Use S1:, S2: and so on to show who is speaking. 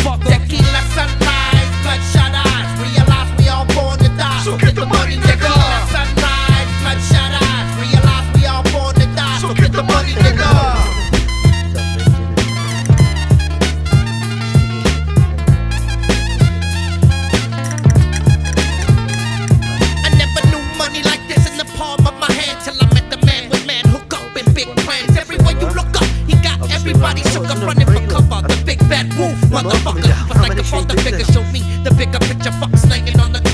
S1: motherfucker.
S2: Tequila sunrise, bloodshot eyes. Realize we all born to die.
S1: So get the money, nigga.
S2: Tequila sunrise, bloodshot eyes. Realize we all born to die.
S1: So get the money, nigga.
S2: I never knew money like this in the palm of my hand till I met the man with man hook up and big plans. Everywhere you look up, he got everybody shook up running for cover. The big bad wolf, motherfucker. But like a father figure, show me the bigger picture. Fuck slanging on the